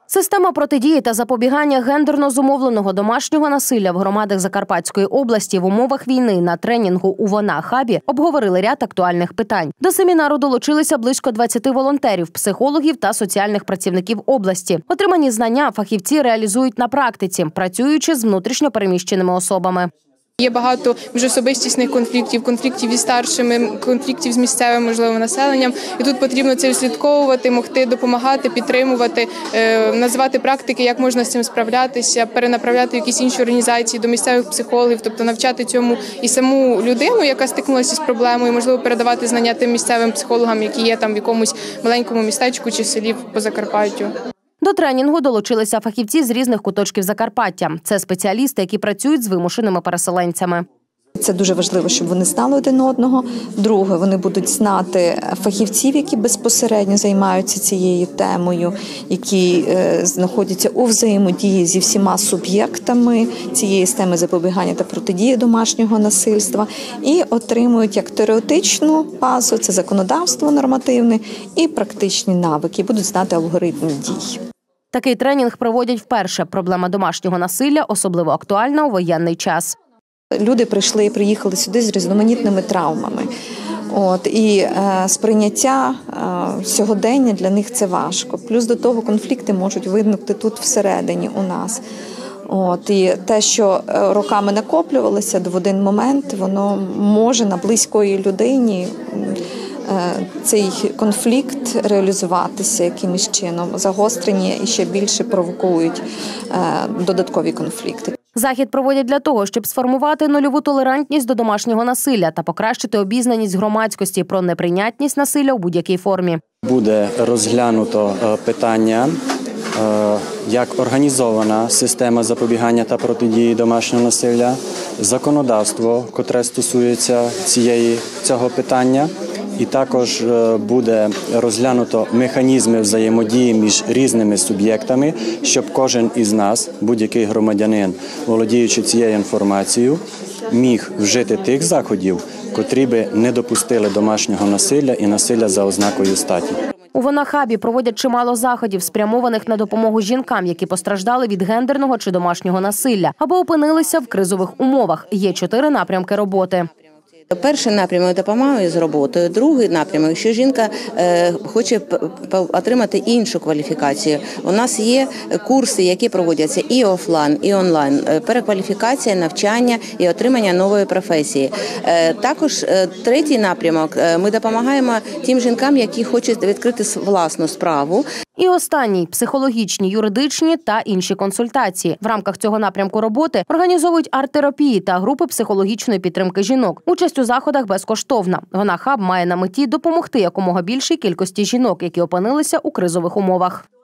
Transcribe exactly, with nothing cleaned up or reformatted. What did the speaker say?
Система протидії та запобігання гендерно зумовленого домашнього насилля в громадах Закарпатської області в умовах війни на тренінгу у Вона-хабі обговорили ряд актуальних питань. До семінару долучилися близько двадцяти волонтерів, психологів та соціальних працівників області. Отримані знання фахівці реалізують на практиці, працюючи з внутрішньо переміщеними особами. Є багато міжособистісних конфліктів, конфліктів із старшими, конфліктів з місцевим, можливо, населенням. І тут потрібно це відслідковувати, могти допомагати, підтримувати, називати практики, як можна з цим справлятися, перенаправляти в якісь інші організації до місцевих психологів, тобто навчати цьому і саму людину, яка стикнулася з проблемою, можливо, передавати знання тим місцевим психологам, які є там в якомусь маленькому містечку чи селі по Закарпаттю. До тренінгу долучилися фахівці з різних куточків Закарпаття. Це спеціалісти, які працюють з вимушеними переселенцями. Це дуже важливо, щоб вони знали один одного. Друге, вони будуть знати фахівців, які безпосередньо займаються цією темою, які е, знаходяться у взаємодії зі всіма суб'єктами цієї системи запобігання та протидії домашнього насильства і отримують як теоретичну базу, це законодавство нормативне, і практичні навики, будуть знати алгоритм дій. Такий тренінг проводять вперше. Проблема домашнього насилля особливо актуальна у воєнний час. Люди прийшли і приїхали сюди з різноманітними травмами. От, і е, сприйняття е, сьогодення для них це важко. Плюс до того конфлікти можуть виникнути тут всередині у нас. От, і те, що роками накоплювалося, в один момент воно може на близької людині е, цей конфлікт реалізуватися якимось чином. Загострення і ще більше провокують е, додаткові конфлікти. Захід проводять для того, щоб сформувати нульову толерантність до домашнього насилля та покращити обізнаність громадськості про неприйнятність насилля у будь-якій формі. Буде розглянуто питання, як організована система запобігання та протидії домашнього насилля, законодавство, котре стосується цієї, цього питання, і також буде розглянуто механізми взаємодії між різними суб'єктами, щоб кожен із нас, будь-який громадянин, володіючи цією інформацією, міг вжити тих заходів, котрі би не допустили домашнього насилля і насилля за ознакою статі. У Вона-хабі проводять чимало заходів, спрямованих на допомогу жінкам, які постраждали від гендерного чи домашнього насилля, або опинилися в кризових умовах. Є чотири напрямки роботи. Перший напрямок – допомагає з роботою, другий напрямок – що жінка е, хоче отримати іншу кваліфікацію. У нас є курси, які проводяться і офлайн, і онлайн, перекваліфікація, навчання і отримання нової професії. Е, також е, третій напрямок – ми допомагаємо тим жінкам, які хочуть відкрити власну справу. І останній – психологічні, юридичні та інші консультації. В рамках цього напрямку роботи організовують арт-терапії та групи психологічної підтримки жінок. Участь у заходах безкоштовна. Вона-хаб має на меті допомогти якомога більшій кількості жінок, які опинилися у кризових умовах.